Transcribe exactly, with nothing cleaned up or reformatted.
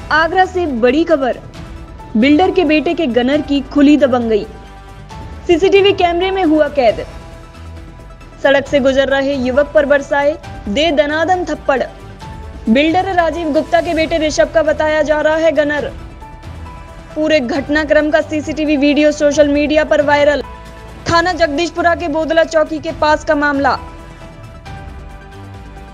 आगरा से बड़ी खबर, बिल्डर के बेटे के गनर की खुली दबंगई, सीसीटीवी कैमरे में हुआ कैद। सड़क से गुजर रहे युवक पर बरसाए दे दनादन थप्पड़। बिल्डर राजीव गुप्ता के बेटे ऋषभ का बताया जा रहा है गनर। पूरे घटनाक्रम का सीसीटीवी वीडियो सोशल मीडिया पर वायरल। थाना जगदीशपुरा के बोदला चौकी के पास का मामला।